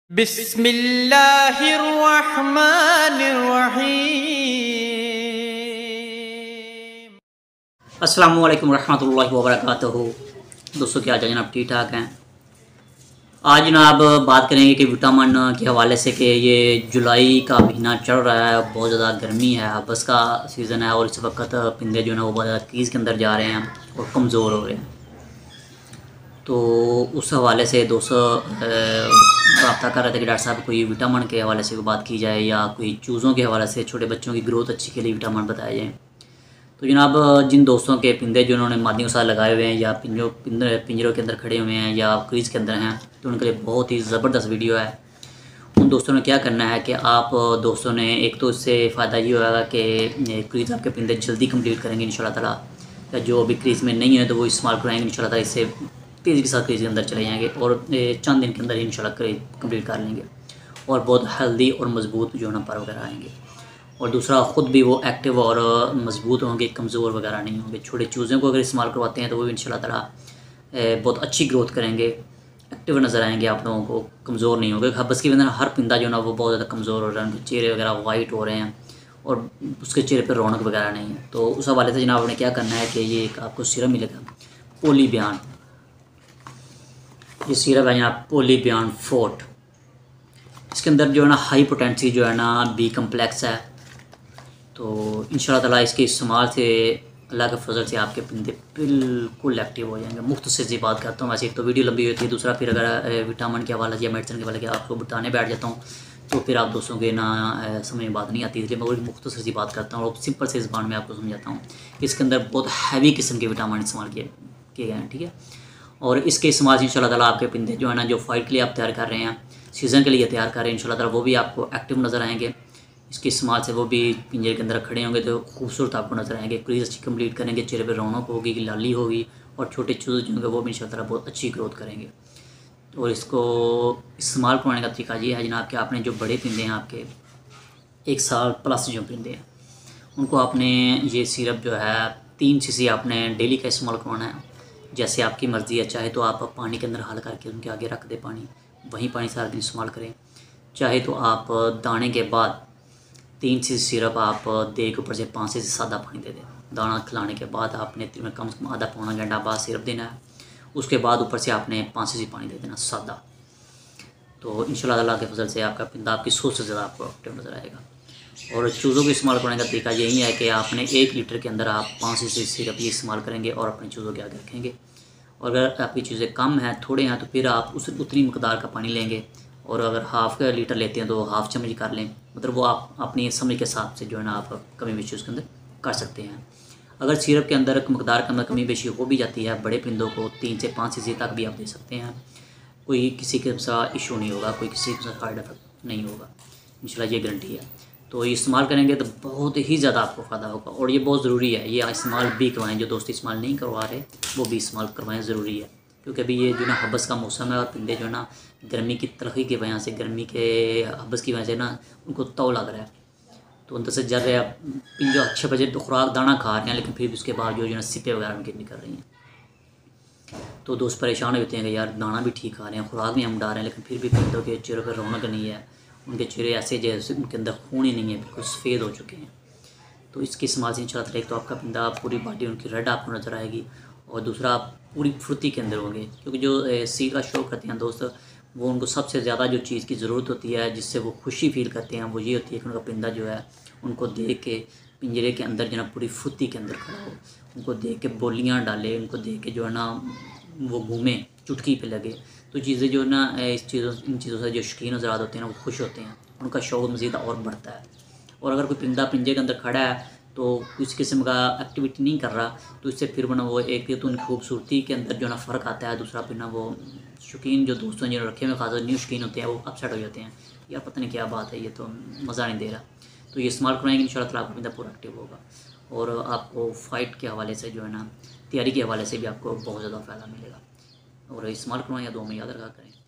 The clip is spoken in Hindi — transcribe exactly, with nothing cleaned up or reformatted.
बिस्मिल्लाहिर्रहमानिर्रहीम। अस्सलामुअलैकुम रहमतुल्लाहि व बरकातुहू। दोस्तों क्या हाल जनाब, ठीक ठाक हैं। आज जनाब बात करेंगे कि विटामिन के हवाले से कि ये जुलाई का महीना चल रहा है, बहुत ज़्यादा गर्मी है, हबस का सीज़न है और इस वक्त पिंदे जो है वो बहुत ज़्यादा क्रीज़ के अंदर जा रहे हैं और कमज़ोर हो रहे हैं। तो उस हवाले से दोस्तों रब्ता कर रहे थे कि डॉक्टर साहब कोई विटामिन के हवाले से कोई बात की जाए या कोई चूज़ों के हवाले से छोटे बच्चों की ग्रोथ अच्छी के लिए विटामिन बताए जाएँ। तो जनाब जिन दोस्तों के पिंदे जिन्होंने मादियों के साथ लगाए हुए हैं या पिंजरों पिंजर पिंजरों के अंदर खड़े हुए हैं या क्रीज़ के अंदर हैं, तो उनके लिए बहुत ही ज़बरदस्त वीडियो है। उन दोस्तों ने क्या करना है कि आप दोस्तों ने एक तो इससे फ़ायदा ये होगा कि क्रीज़ आपके पिंदे जल्दी कंप्लीट करेंगे इंशाल्लाह ताला, या जो अभी क्रीज़ में नहीं है तो वो इस्तेमाल कराएंगे इंशाल्लाह ताला, इससे तेज़ी के साथ क्रीज़ के अंदर चले जाएंगे और चंद दिन के अंदर ही इंशाल्लाह क्रीज़ कंप्लीट कर लेंगे और बहुत हेल्दी और मज़बूत जो है ना पर वगैरह आएंगे। और दूसरा ख़ुद भी वो एक्टिव और मज़बूत होंगे, कमज़ोर वगैरह नहीं होंगे। छोटे चूज़ों को अगर इस्तेमाल करवाते हैं तो वो भी इंशाल्लाह ताला बहुत अच्छी ग्रोथ करेंगे, एक्टिव नज़र आएंगे, आप लोगों को कमज़ोर नहीं होंगे। हबस की वजह हर पिंदा जो है ना वो बहुत ज़्यादा कमज़ोर हो रहा है, उनके चेहरे वगैरह वाइट हो रहे हैं और उसके चेहरे पर रौनक वगैरह नहीं है। तो उस हवाले से जनाब ने क्या करना है कि ये एक आपको सिरप मिलेगा पोलीबियान। ये सिरप है जनाब पोलीबियान फोर्ट। इसके अंदर जो है ना हाई पोटेंसी जो है ना बी कम्प्लेक्स है। तो इंशाल्लाह ताला इसके इस्तेमाल से अल्लाह के फजल से आपके पिंदे बिल्कुल एक्टिव हो जाएंगे। मुख्तसर सी बात करता हूँ, वैसे एक तो वीडियो लंबी होती है, दूसरा फिर अगर विटामिन के हवाले या मेडिसिन के हवाले के आपको बताने बैठ जाता हूँ तो फिर आप दोस्तों के ना समझ में बात नहीं आती, इसलिए मैं मुख्तसर सी बात करता हूँ और सिंपल से ज़बान में आपको समझाता हूँ। इसके अंदर बहुत हैवी किस्म के विटामिन इस्तेमाल किए किए गए हैं, ठीक है। और इसके इस्तेमाल से इंशाल्लाह ताला आपके पिंदे जो है ना जो फाइट के लिए आप तैयार कर रहे हैं, सीज़न के लिए तैयार कर रहे हैं, इंशाल्लाह ताला वो भी आपको एक्टिव नज़र आएंगे। इसके इस्तेमाल से वो भी पिंजरे के अंदर खड़े होंगे तो खूबसूरत आपको नज़र आएंगे, क्रीज़ अच्छी कंप्लीट करेंगे, चेहरे पर रौनक होगी, लाली होगी और छोटे चूज़े जो होंगे वो भी इंशाल्लाह ताला बहुत अच्छी ग्रोथ करेंगे। और इसको इस्तेमाल करवाने का तरीका ये है जनाब कि आपने जो बड़े पिंदे हैं, आपके एक साल प्लस जो पिंदे हैं, उनको आपने ये सिरप जो है तीन सीसी आपने डेली का इस्तेमाल करवाना है। जैसे आपकी मर्ज़ी है, चाहे तो आप पानी के अंदर हल करके उनके आगे रख दें पानी, वहीं पानी सारा दिन इस्तेमाल करें। चाहे तो आप दाने के बाद तीन सी सिरप आप दे के ऊपर से पाँच से सादा पानी दे दें। दाना खिलाने के बाद आपने में कम से कम आधा पौना घंटा बाद सिरप देना है, उसके बाद ऊपर से आपने पाँच से पानी दे देना सादा। तो इंशाल्लाह ताला के फजल से आपका पिंदा आपकी सोच से ज़्यादा आपको एक्टिव नज़र आएगा। और चूज़ों को इस्तेमाल करने का तरीका यही है कि आपने एक लीटर के अंदर आप पाँच से सिरप ये इस्तेमाल करेंगे और अपने चूज़ों के आगे रखेंगे। और अगर आपकी चीज़ें कम हैं, थोड़े हैं, तो फिर आप उस उतनी मकदार का पानी लेंगे और अगर हाफ़ का लीटर लेते हैं तो हाफ़ चम्मच कर लें, मतलब वो आप अपनी समझ के हिसाब से जो है ना आप कमी बेशी उसके अंदर कर सकते हैं। अगर सिरप के अंदर मकदार के अंदर कमी बेशी हो भी जाती है, बड़े पिंदों को तीन से पाँच सी तक भी आप दे सकते हैं, कोई किसी किस्म का इशू नहीं होगा, कोई किसी किस्म का साइड इफेक्ट नहीं होगा, इंशाल्लाह ये गारंटी है। तो ये इस्तेमाल करेंगे तो बहुत ही ज़्यादा आपको फ़ायदा होगा और ये बहुत ज़रूरी है, ये इस्तेमाल भी करवाएं। जो दोस्त इस्तेमाल नहीं करवा रहे वो भी इस्तेमाल करवाएं, ज़रूरी है, क्योंकि अभी ये जो ना हबस का मौसम है और पिंदे जो ना गर्मी की तलखी की वजह से, गर्मी के हबस की वजह से ना उनको तव लग रहा है, तो अंदर से जर रहे पिंजो अच्छे बजे तो खुराक दाना खा रहे हैं, लेकिन फिर भी उसके बाद जो जो ना सिपे वगैरह उनकी निकल रही हैं। तो दोस्त परेशान होते हैं कि यार दाना भी ठीक खा रहे हैं, खुराक भी हम डाल रहे हैं, लेकिन फिर भी पिंदों के चेहरों पर रौनक नहीं है, उनके चेहरे ऐसे जैसे उनके अंदर खून ही नहीं है, बिल्कुल सफ़ेद हो चुके हैं। तो इसके इस्तेमाल से इंशाल्लाह एक तो आपका पिंदा पूरी बॉडी उनकी रेड आपको नज़र आएगी और दूसरा आप पूरी फुर्ती के अंदर होंगे, क्योंकि जो सी का शौक़ करते हैं दोस्त, वो उनको सबसे ज़्यादा जो चीज़ की ज़रूरत होती है, जिससे वो खुशी फील करते हैं, वो ये होती है कि उनका पिंदा जो है उनको देख के पिंजरे के अंदर जो ना पूरी फुर्ती के अंदर खड़ा हो, उनको देख के बोलियाँ डाले, उनको देख के जो है ना वो घूमे, चुटकी पे लगे। तो चीज़ें जो ना इस चीज़ों इन चीज़ों से जो शौकीन हज़रात होते हैं ना वो खुश होते हैं, उनका शौक़ मज़ीद और बढ़ता है। और अगर कोई पिंदा पिंजरे के अंदर खड़ा है तो किसी किस्म का एक्टिविटी नहीं कर रहा, तो इससे फिर बना वो एक तो उनकी खूबसूरती के अंदर जो ना फ़र्क आता है, दूसरा फिर ना वो शौकीन जो दोस्तों जो रखे हुए खास न्यू शौकीन होते हैं वो अपसेट हो जाते हैं, यार पता नहीं क्या बात है, ये तो मज़ा नहीं दे रहा। तो ये इस्तेमाल करवाएंगे इंशाल्लाह ताला आपका पिंदा पूरा एक्टिव होगा और आपको फ़ाइट के हवाले से जो है ना तैयारी के हवाले से भी आपको बहुत ज़्यादा फ़ायदा मिलेगा। और इस्तेमाल करवाएं या दो में याद रखा करें।